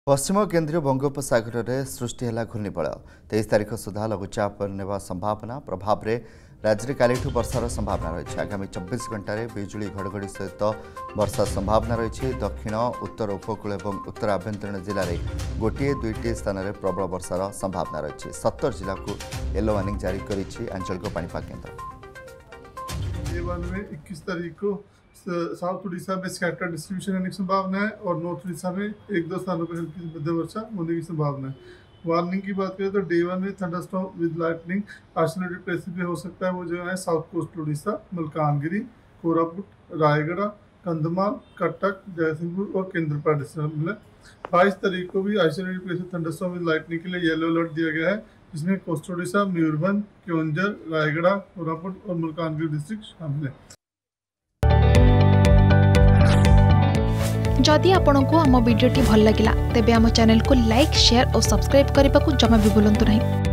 पश्चिम केन्द्रीय बंगोपसागर में सृष्टि है घूर्णिबल 23 तारीख सुधा लघुचाप ने संभावना प्रभाव में राज्य में काली वर्षार संभावना रही। आगामी 24 घंटे बिजुली घड़घड़ी सहित वर्षा संभावना रही। दक्षिण उत्तर उपकूल और उत्तर आभ्यंतरीण जिले में गोटे दुईटी स्थान में प्रबल वर्षार संभावना रही। 70 जिला को येलो वार्निंग जारी कर आंचलिक पाणीपाग केन्द्र। 21 तारीख को साउथ उड़ीसा में स्कैटर्ड डिस्ट्रीब्यूशन होने की संभावना है और नॉर्थ उड़ीसा में एक दो स्थानों पर हल्की मध्यम वर्षा होने की संभावना है। वार्निंग की बात करें तो डे 1 में thunderstorm with lightning isolated places पे हो सकता है। वो जो है साउथ कोस्ट उड़ीसा, मलकानगिरी, कोरापुट, रायगढ़, कंधमाल, कटक, जयसिंहपुर और केंद्रपाड़ा डिस्ट्रिक्ट में। 22 तारीख को भी isolated places thunderstorm with lightning के लिए येलो अलर्ट दिया गया है, जिसमें कोस्ट उड़ीसा, मयूरभंज, केवंझर, रायगढ़, कोरापुट और मलकानगिरी डिस्ट्रिक्ट शामिल है। जदि आपंक आम भिडी भल लगा तेब आम चैनल को लाइक, शेयर और सब्सक्राइब करने को जमा भी भूलु नहीं।